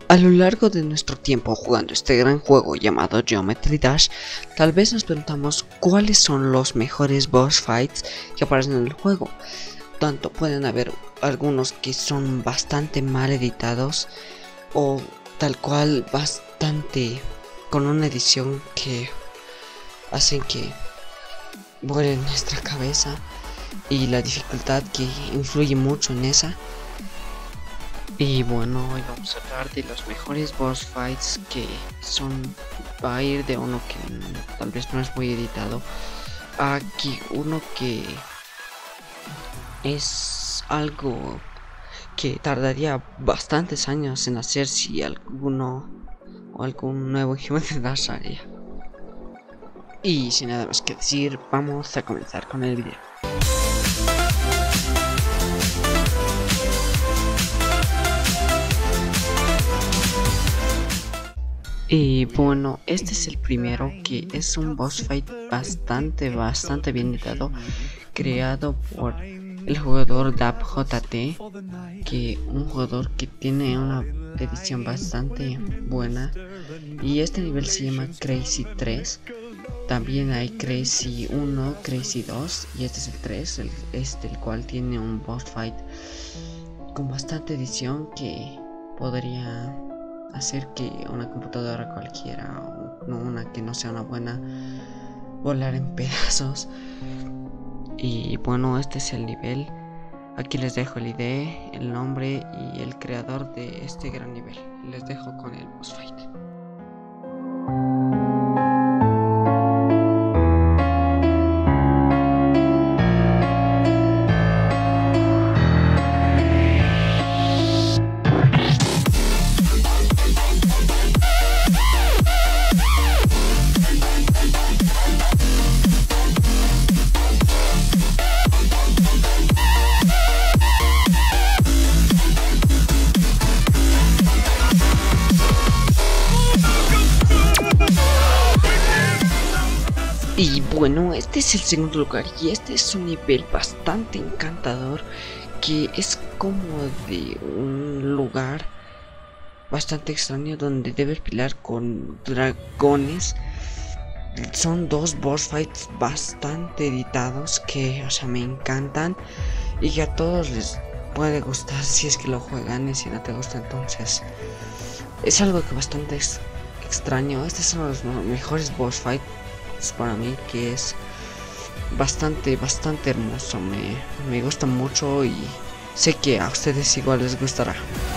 A lo largo de nuestro tiempo jugando este gran juego llamado Geometry Dash, tal vez nos preguntamos cuáles son los mejores boss fights que aparecen en el juego. Tanto pueden haber algunos que son bastante mal editados o tal cual bastante con una edición que hacen que vuele nuestra cabeza y la dificultad que influye mucho en esa. Y bueno, hoy vamos a hablar de los mejores boss fights que va a ir de uno que tal vez no es muy editado a aquí uno que es algo que tardaría bastantes años en hacer si algún nuevo Geometry Dash haría. Y sin nada más que decir, vamos a comenzar con el video. Y bueno, este es el primero, que es un boss fight bastante bien editado, creado por el jugador DapJT, que un jugador que tiene una edición bastante buena. Y este nivel se llama Crazy 3. También hay Crazy 1, Crazy 2 y este es el 3, el cual tiene un boss fight con bastante edición que podría hacer que una computadora cualquiera, o no una que no sea una buena, volar en pedazos. Y bueno, este es el nivel. Aquí les dejo el ID, el nombre y el creador de este gran nivel. Les dejo con el boss fight. Y bueno, este es el segundo lugar y este es un nivel bastante encantador, que es como de un lugar bastante extraño donde debes pelear con dragones. Son dos boss fights bastante editados que, me encantan y que a todos les puede gustar si es que lo juegan, y si no te gusta entonces es algo que bastante extraño. Este es uno de los mejores boss fights para mí, que es bastante hermoso. Me gusta mucho y sé que a ustedes igual les gustará.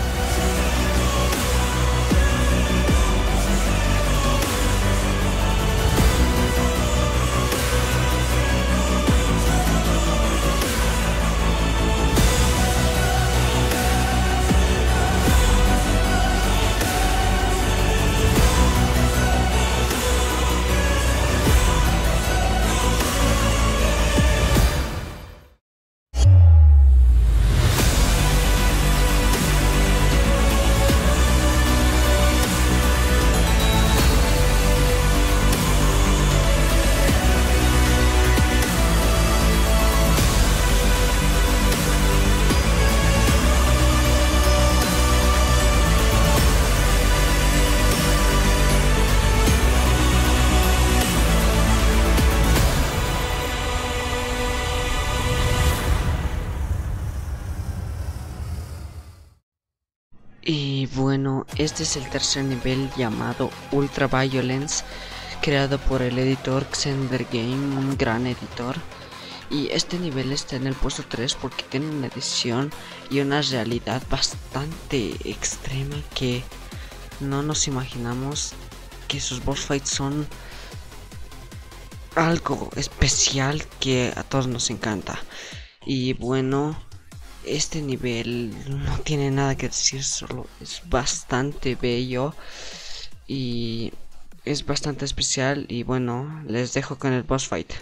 Y bueno, este es el tercer nivel llamado Ultra Violence, creado por el editor Xender Game, un gran editor. Y este nivel está en el puesto 3 porque tiene una edición y una realidad bastante extrema que no nos imaginamos, que sus boss fights son algo especial que a todos nos encanta. Y bueno, este nivel no tiene nada que decir, solo es bastante bello y es bastante especial. Y bueno, les dejo con el boss fight.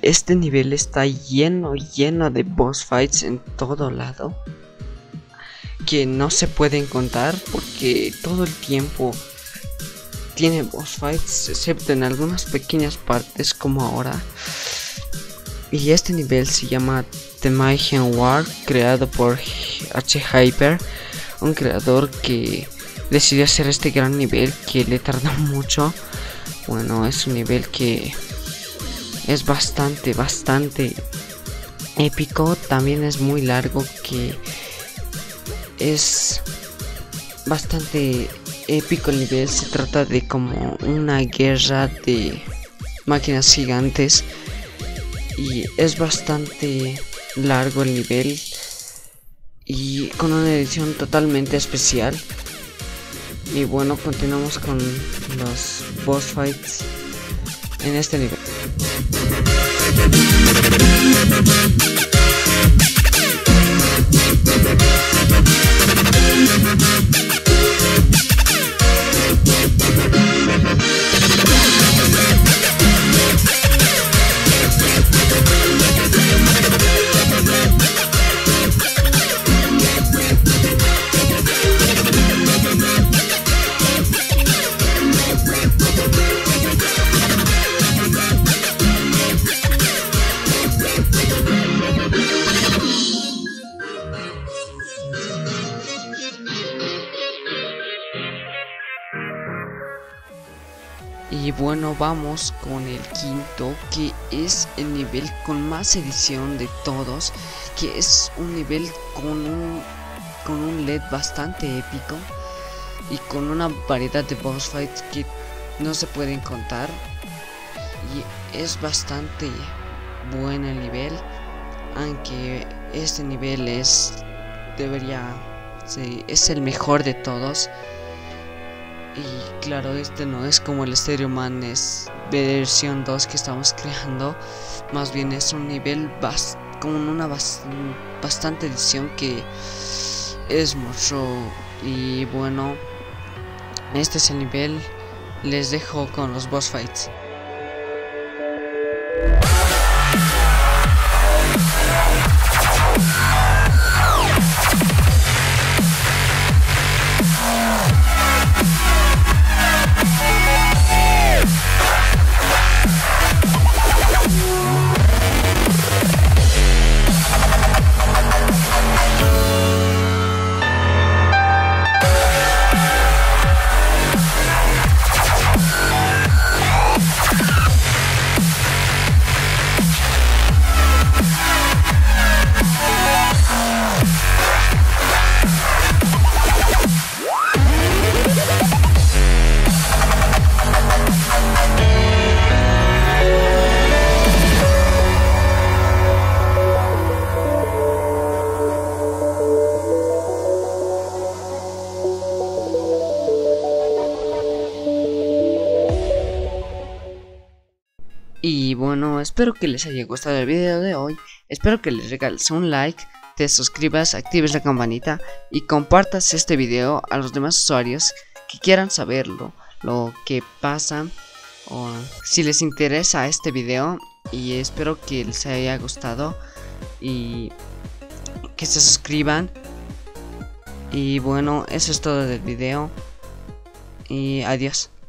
este nivel está lleno de boss fights en todo lado, que no se pueden contar porque todo el tiempo tiene boss fights, excepto en algunas pequeñas partes como ahora. Y este nivel se llama The Mayhem War, creado por H-Hyper, un creador que decidió hacer este gran nivel que le tardó mucho. Bueno, es un nivel que es bastante épico. También es muy largo, que es bastante épico el nivel. Se trata de como una guerra de máquinas gigantes y es bastante largo el nivel y con una edición totalmente especial. Y bueno, continuamos con los boss fights en este nivel. Y bueno, vamos con el quinto, que es el nivel con más edición de todos, que es un nivel con un LED bastante épico y con una variedad de boss fights que no se pueden contar. Y es bastante bueno el nivel, aunque este nivel es el mejor de todos. Y claro, este no es como el Stereo Man, es versión 2 que estamos creando. Más bien es un nivel con una bastante edición que es mucho. Y bueno, este es el nivel. Les dejo con los boss fights. Y bueno, espero que les haya gustado el video de hoy. Espero que les regales un like, te suscribas, actives la campanita y compartas este video a los demás usuarios que quieran saberlo, lo que pasa, o si les interesa este video. Y espero que les haya gustado y que se suscriban. Y bueno, eso es todo del video y adiós.